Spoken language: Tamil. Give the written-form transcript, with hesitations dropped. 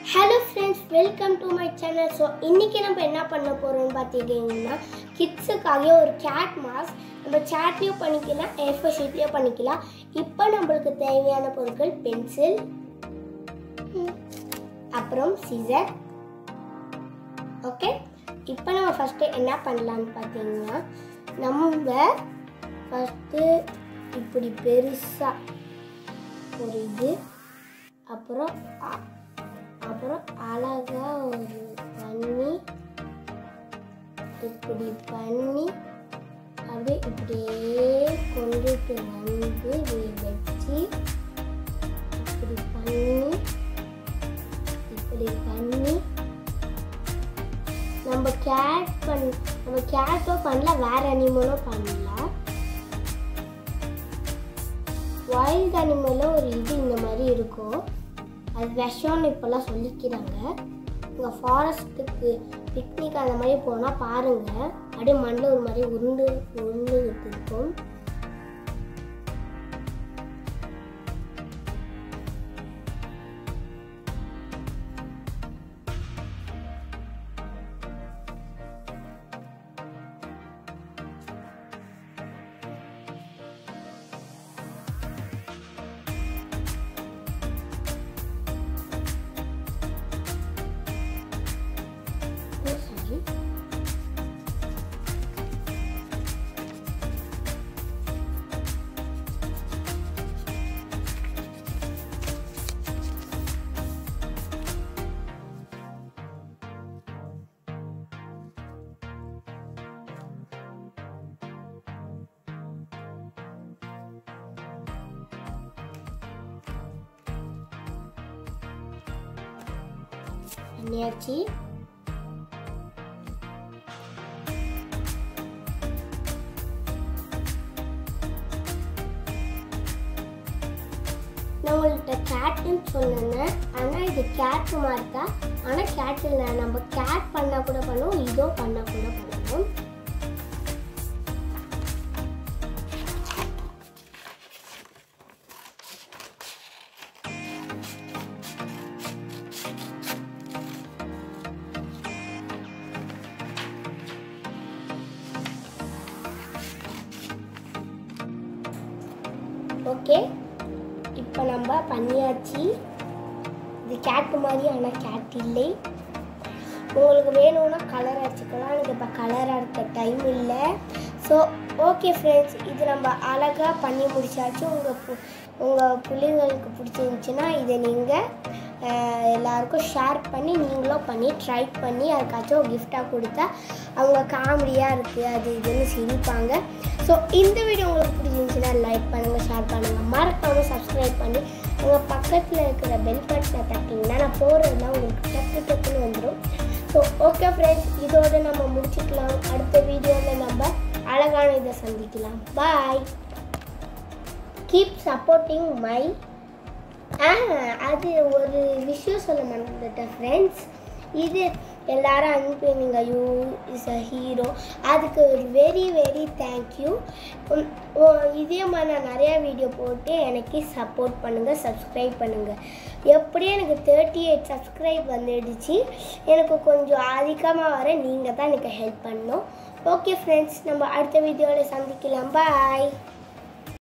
Hello friends, welcome to my channel. So இன்னைக்கு நம்ம என்ன பண்ண போறோம்னு பாத்தீங்கன்னா கிட்ஸ்க்காக ஒரு கேட் மாஸ்க் நம்ம சாட்லயும் பண்ணிக்கலாம், A4 ஷீட்லயும் பண்ணிக்கலாம். இப்போ நமக்கு தேவையான பொருட்கள் பென்சில், அப்புறம் சிசர். ஓகே, இப்போ நம்ம ஃபர்ஸ்ட் என்ன பண்ணலாம்னு பாத்தீங்கன்னா நம்ம ஃபர்ஸ்ட் இப்படி பெருசா ஒரு இது அப்புறம் அழகா ஒரு பண்ணி இப்படி பண்ணி அப்படியே இப்படியே கொண்டுட்டு வந்து வச்சு இப்படி பண்ணி நம்ம கேட்டோ பண்ணலாம், வேற அனிமலும் பண்ணலாம். வைல்ட் அனிமலும் ஒரு இது இந்த மாதிரி இருக்கும், அது விஷம்னு இப்போல்லாம் சொல்லிக்கிறாங்க. இங்கே ஃபாரஸ்ட்டுக்கு பிக்னிக் அந்த மாதிரி போனால் பாருங்கள், அப்படியே மண்ணில் ஒரு மாதிரி உருண்டு இருக்கும். பண்ணியாச்சு. நான் உங்கள்கிட்ட கேட்டுன்னு சொன்னேன், ஆனால் இது கேட்டு மாதிரி தான். ஆனால் கேட் இல்லை, நம்ம கேட் பண்ண கூட பண்ணுவோம், இதோ பண்ண கூட பண்ணுவோம். ஓகே, இப்போ நம்ம பண்ணியாச்சு. இது கேட்டு மாதிரி, ஆனால் கேட் இல்லை. உங்களுக்கு வேணும்னா கலர் அடிச்சுக்கலாம், எனக்கு இப்போ கலர் அடிக்க டைம் இல்லை. ஸோ ஓகே ஃப்ரெண்ட்ஸ், இது நம்ம அழகாக பண்ணி முடிச்சாச்சு. உங்கள் பிள்ளைங்களுக்கு பிடிச்சிருந்துச்சின்னா இதை நீங்கள் எல்லாருக்கும் ஷேர் பண்ணி நீங்களும் பண்ணி ட்ரை பண்ணி அதுக்காச்சும் கிஃப்டாக கொடுத்தா அவங்க காமெடியாக இருக்குது அது இதுன்னு சிரிப்பாங்க. ஸோ இந்த வீடியோ உங்களுக்கு பிடிச்சிருந்துச்சுன்னா லைக் பண்ணுங்கள், ஷேர் பண்ணுங்கள், மறக்காமல் சப்ஸ்கிரைப் பண்ணி உங்கள் பக்கத்தில் இருக்கிற பெல் பட்டனை தட்டிங்கன்னா நான் போகிறதுலாம் உங்களுக்கு டக்குன்னு வந்துடும். ஸோ ஓகே ஃப்ரெண்ட்ஸ், இதோடு நம்ம முடிச்சுக்கலாம். அடுத்த வீடியோவில் நம்ம அழகான இதை சந்திக்கலாம். Bye, keep supporting my. அது ஒரு விஷயம் சொல்ல மாட்டேன் ஃப்ரெண்ட்ஸ், இது எல்லாரும் அனுப்பினீங்க, யூ இஸ் அ ஹீரோ, அதுக்கு ஒரு வெரி வெரி தேங்க்யூ. இதே மாதிரி நான் நிறையா வீடியோ போட்டு எனக்கு சப்போர்ட் பண்ணுங்கள், சப்ஸ்கிரைப் பண்ணுங்கள். எப்படியும் எனக்கு 38 சப்ஸ்கிரைப் வந்துடுச்சு, எனக்கு கொஞ்சம் அதிகமாக வர நீங்கள் தான் எனக்கு ஹெல்ப் பண்ணணும். ஓகே ஃப்ரெண்ட்ஸ், நம்ம அடுத்த வீடியோவில் சந்திக்கலாம். பாய்.